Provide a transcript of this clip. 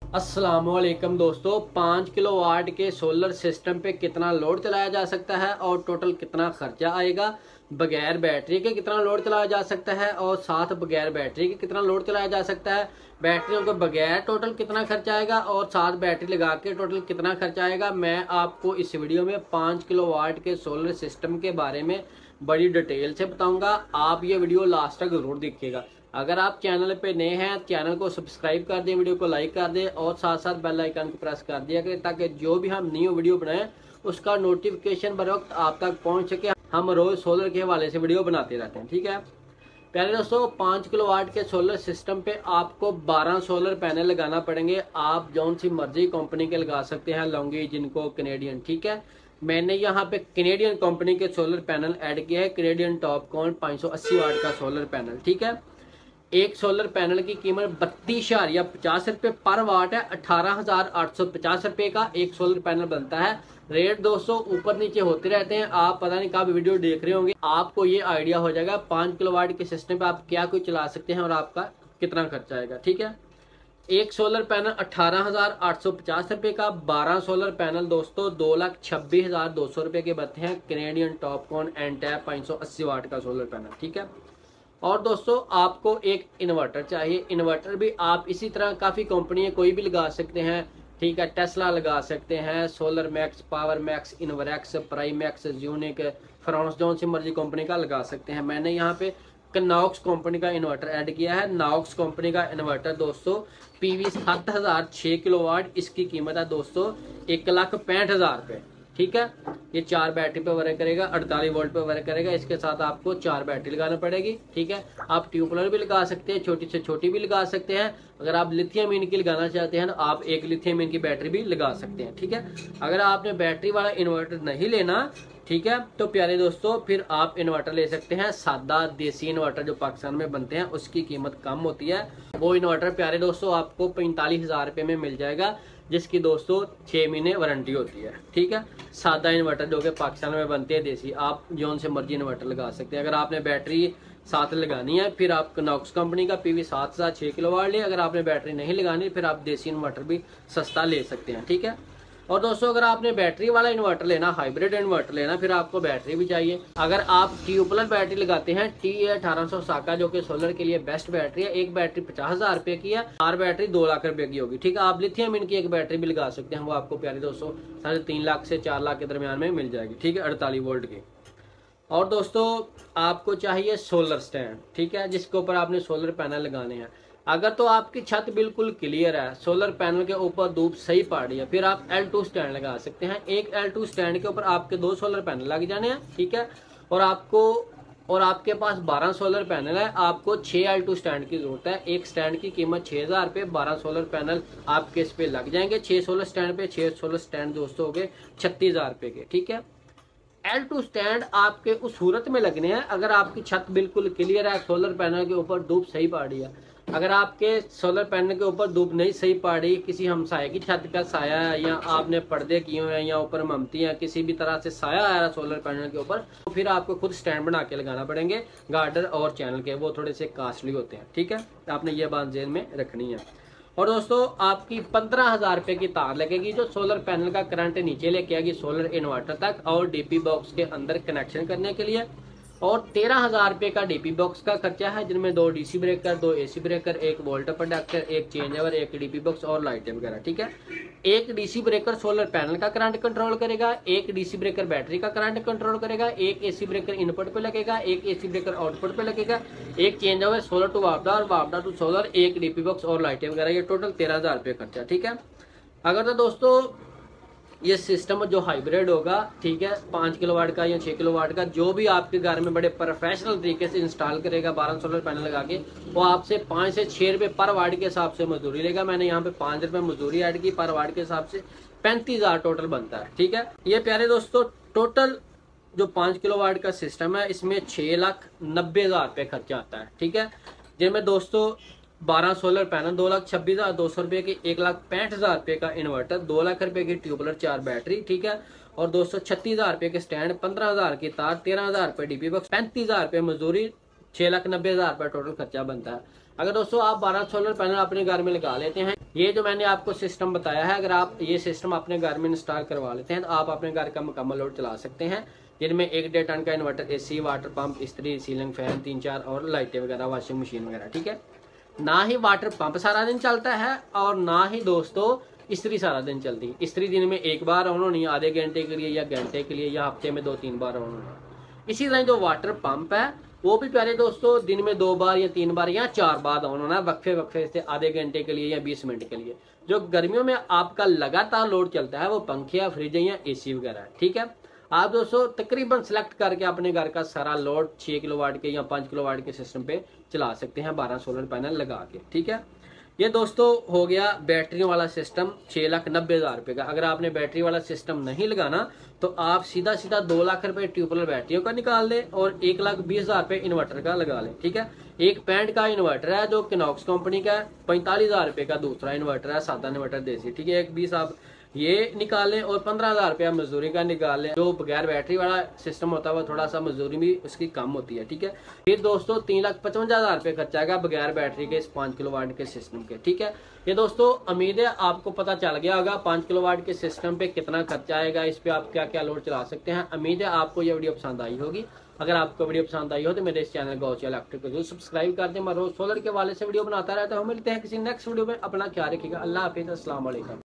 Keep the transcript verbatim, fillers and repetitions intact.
अस्सलामुअलैकुम दोस्तों, पाँच किलो वाट के सोलर सिस्टम पे कितना लोड चलाया जा सकता है और टोटल कितना खर्चा आएगा। बगैर बैटरी के कितना लोड चलाया जा सकता है और साथ बगैर बैटरी के कितना लोड चलाया जा सकता है। बैटरियों के बगैर टोटल कितना खर्चा आएगा और साथ बैटरी लगा के टोटल कितना खर्चा आएगा। मैं आपको इस वीडियो में पाँच किलो वाट के सोलर सिस्टम के बारे में बड़ी डिटेल से बताऊंगा। आप ये वीडियो लास्ट तक जरूर देखिएगा। अगर आप चैनल पे नए हैं, चैनल को सब्सक्राइब कर दें, वीडियो को लाइक कर दें और साथ साथ बेल आइकन को प्रेस कर दिया करें ताकि जो भी हम न्यू वीडियो बनाएं उसका नोटिफिकेशन बर वक्त आप तक पहुंच सके। हम रोज सोलर के हवाले से वीडियो बनाते रहते हैं, ठीक है। प्यारे दोस्तों, पाँच किलो वाट के सोलर सिस्टम पे आपको बारह सोलर पैनल लगाना पड़ेंगे। आप जौन सी मर्जी कंपनी के लगा सकते हैं, लॉन्गी, जिनको, कैनेडियन, ठीक है। मैंने यहाँ पे कैनेडियन कंपनी के सोलर पैनल ऐड किया है। कैनेडियन टॉपकॉन पाँच सौ अस्सी वाट का सोलर पैनल, ठीक है। एक सोलर पैनल की कीमत बत्तीस या पचास रुपए पर वाट है। अठारह हजार आठ सौ पचास रुपए का एक सोलर पैनल बनता है। रेट दोस्तों ऊपर नीचे होते रहते हैं, आप पता नहीं कब वीडियो देख रहे होंगे, आपको ये आइडिया हो जाएगा पाँच किलो वाट के सिस्टम पे आप क्या कुछ चला सकते हैं और आपका कितना खर्चा आएगा, ठीक है। एक सोलर पैनल अठारह हजार आठ सौ पचास रुपए का, बारह सोलर पैनल दोस्तों दो लाख छब्बीस हजार दो सौ रुपए के बनते हैं। कैनेडियन टॉपकॉन एंटैप पाँच सौ अस्सी वाट का सोलर पैनल, ठीक है। और दोस्तों आपको एक इन्वर्टर चाहिए। इन्वर्टर भी आप इसी तरह काफ़ी कंपनी कोई भी लगा सकते हैं, ठीक है। टेस्ला लगा सकते हैं, Solar Max, Power Max, Inverex, Primax, Unique, France, जौन सी मर्जी कंपनी का लगा सकते हैं। मैंने यहाँ पे नॉक्स कंपनी का इन्वर्टर ऐड किया है। नॉक्स कंपनी का इन्वर्टर दोस्तों पीवी सात हजार छः किलो वाट, इसकी कीमत है दोस्तों एक लाख पैंठ हजार रुपये, ठीक है। ये चार बैटरी पे वर्क करेगा, अड़तालीस वोल्ट पे वर्क करेगा। इसके साथ आपको चार बैटरी लगाना पड़ेगी, ठीक है। आप ट्यूबलर भी लगा सकते हैं, छोटी से छोटी भी लगा सकते हैं। अगर आप लिथियम इन की लगाना चाहते हैं तो आप एक लिथियम इन की बैटरी भी लगा सकते हैं, ठीक है। अगर आपने बैटरी वाला इन्वर्टर नहीं लेना, ठीक है, तो प्यारे दोस्तों फिर आप इन्वर्टर ले सकते हैं। सादा देसी इन्वर्टर जो पाकिस्तान में बनते हैं उसकी कीमत कम होती है। वो इन्वर्टर प्यारे दोस्तों आपको पैंतालीस हजार रुपये में मिल जाएगा, जिसकी दोस्तों छः महीने वारंटी होती है, ठीक है। सादा इन्वर्टर जो कि पाकिस्तान में बनते हैं देसी, आप जौन से मर्जी इन्वर्टर लगा सकते हैं। अगर आपने बैटरी साथ लगानी है फिर आप नॉक्स कंपनी का पीवी सात हजार छः किलो वाट ले। अगर आपने बैटरी नहीं लगानी फिर आप देसी इन्वर्टर भी सस्ता ले सकते हैं, ठीक है। और दोस्तों अगर आपने बैटरी वाला इन्वर्टर लेना, हाइब्रिड इन्वर्टर लेना, फिर आपको बैटरी भी चाहिए। अगर आप ट्यूबलर बैटरी लगाते हैं, टी ए अठारह सौ साका जो कि सोलर के लिए बेस्ट बैटरी है, एक बैटरी पचास हजार रुपए की है, चार बैटरी दो लाख रुपए की होगी, ठीक है। आप लिथियम इनकी एक बैटरी भी लगा सकते हैं, वो आपको प्यारे दोस्तों साढ़े तीन लाख से चार लाख के दरमियान में मिल जाएगी, ठीक है, अड़तालीस वोल्ट की। और दोस्तों आपको चाहिए सोलर स्टैंड, ठीक है, जिसके ऊपर आपने सोलर पैनल लगाने हैं। अगर तो आपकी छत बिल्कुल क्लियर है, सोलर पैनल के ऊपर धूप सही पड़ रही है, फिर आप एल टू स्टैंड लगा सकते हैं। एक एल टू स्टैंड के ऊपर आपके दो सोलर पैनल लग जाने हैं, ठीक है। और आपको और आपके पास बारह सोलर पैनल है, आपको छह एल टू स्टैंड की जरूरत है। एक स्टैंड की कीमत छह हजार रुपये, बारह सोलर पैनल आपके इस पे लग जाएंगे। छह सोलर स्टैंड पे छह सोलर स्टैंड दोस्तों हो गए छत्तीस हजार रुपये के, ठीक है। एल टू स्टैंड आपके उस सूरत में लगने हैं अगर आपकी छत बिल्कुल क्लियर है, सोलर पैनल के ऊपर धूप सही पड़ रही है। अगर आपके सोलर पैनल के ऊपर धूप नहीं सही पड़ रही, किसी हमसाये की छत का साया है या आपने पर्दे किए हुए हैं या ऊपर ममती है, किसी भी तरह से साया आ रहा है सोलर पैनल के ऊपर, तो फिर आपको खुद स्टैंड बना के लगाना पड़ेंगे। गार्डर और चैनल के वो थोड़े से कास्टली होते हैं, ठीक है। आपने ये बात जेल में रखनी है। और दोस्तों आपकी पंद्रह हजार रुपये की तार लगेगी जो सोलर पैनल का करंट नीचे लेके आएगी सोलर इन्वर्टर तक और डीपी बॉक्स के अंदर कनेक्शन करने के लिए। और तेरह हजार रुपये का डीपी बॉक्स का खर्चा है, जिनमें दो डीसी ब्रेकर, दो एसी ब्रेकर, एक वोल्ट प्रोडक्टर, एक चेंज ओवर, एक डीपी बॉक्स और लाइटें वगैरह, ठीक है। एक डीसी ब्रेकर सोलर पैनल का करंट कंट्रोल करेगा, एक डीसी ब्रेकर बैटरी का करंट कंट्रोल करेगा, एक एसी ब्रेकर इनपुट पे लगेगा, एक एसी ब्रेकर आउटपुट पे लगेगा, एक चेंज ओवर सोलर टू वापडा और वापडा टू सोलर, एक डीपी बॉक्स और लाइटें वगैरह। ये टोटल तेरह हजार रुपये खर्चा, ठीक है। अगर तो दोस्तों ये सिस्टम जो हाइब्रिड होगा, ठीक है, पाँच किलो वाट का या छः किलो वाट का, जो भी आपके घर में बड़े प्रोफेशनल तरीके से इंस्टॉल करेगा बारह सोलर पैनल लगा के, वो आपसे पाँच से छः रुपये पर वाट के हिसाब से मजदूरी लेगा। मैंने यहाँ पे पाँच रुपये मजदूरी ऐड की, पर वाट के हिसाब से पैंतीस हजार टोटल बनता है, ठीक है। ये प्यारे दोस्तों टोटल जो पाँच किलो वाट का सिस्टम है इसमें छः लाख नब्बे हजार रुपये खर्चा आता है, ठीक है। जिनमें दोस्तों बारह सोलर पैनल दो लाख छब्बीस हजार दो सौ रुपये की, एक लाख पैंठ हजार रुपये का इन्वर्टर, दो लाख रुपये की ट्यूबलर, चार बैटरी, ठीक है। और दो सौ छत्तीस हजार रुपये के स्टैंड, पंद्रह हजार की तार, तेरह हजार रुपये डीपी बॉक्स, पैंतीस हजार रुपये मजदूरी, छह लाख नब्बे हजार रुपये टोटल खर्चा बनता है। अगर दोस्तों आप बारह सोलर पैनल अपने घर में लगा लेते हैं, ये जो मैंने आपको सिस्टम बताया है, अगर आप ये सिस्टम अपने घर में इंस्टॉल करवा लेते हैं तो आप अपने घर का मुकम्मल लोड चला सकते हैं, जिनमें एक डेढ़ टन का इन्वर्टर, एसी, वाटर पंप, इस्त्री, सीलिंग फैन, तीन चार और लाइटें वगैरह, वॉशिंग मशीन वगैरह। ठीक है, ना ही वाटर पंप सारा दिन चलता है और ना ही दोस्तों इस्त्री सारा दिन चलती है। इस्त्री दिन में एक बार ऑन होनी है, आधे घंटे के लिए या घंटे के लिए, या हफ्ते में दो तीन बार ऑन होना। इसी तरह जो वाटर पंप है वो भी प्यारे दोस्तों दिन में दो बार या तीन बार या चार बार ऑन होना है, वक्फे वक्फे से, आधे घंटे के लिए या बीस मिनट के लिए। जो गर्मियों में आपका लगातार लोड चलता है वो पंखे या फ्रिज या एसी वगैरह है। ठीक है, आप दोस्तों तकरीबन सेलेक्ट करके अपने घर का सारा लोड छह किलो वाट के या पाँच किलो वाट के सिस्टम पे चला सकते हैं बारह सोलर पैनल लगा के। ठीक है, ये दोस्तों हो गया बैटरियों वाला सिस्टम छह लाख नब्बे हजार रुपए का। अगर आपने बैटरी वाला सिस्टम नहीं लगाना तो आप सीधा सीधा दो लाख रुपए ट्यूबवेल बैटरियों का निकाल लें और एक लाख बीस हजार रुपए इन्वर्टर का लगा लें। ठीक है, एक पैंट का इन्वर्टर है जो किनॉक्स कंपनी का है, पैंतालीस हजार रुपए का दूसरा इन्वर्टर है, सादा इन्वर्टर देसी। ठीक है, एक बीस आप ये निकालें और पंद्रह हजार रुपया मजदूरी का निकालें। जो बगैर बैटरी वाला सिस्टम होता है वो थोड़ा सा मजदूरी भी उसकी कम होती है। ठीक है, फिर दोस्तों तीन लाख पचवंजा हजार रुपये खर्चा आएगा बगैर बैटरी के इस पाँच किलो वाट के सिस्टम के। ठीक है, ये दोस्तों उम्मीद है आपको पता चल गया होगा पाँच किलो वाट के सिस्टम पे कितना खर्चा आएगा, इस पे आप क्या क्या लोड चला सकते हैं। उम्मीद है आपको ये वीडियो पसंद आई होगी। अगर आपको वीडियो पसंद आई हो तो मेरे इस चैनल गौसिया इलेक्ट्रिक को जरूर सब्सक्राइब कर दें। मैं रोज सोलर के वाले से वीडियो बनाता रहता हूँ। मिलते हैं किसी नेक्स्ट वीडियो में, अपना ख्याल रखिएगा। अल्लाह हाफिज़, अस्सलाम वालेकुम।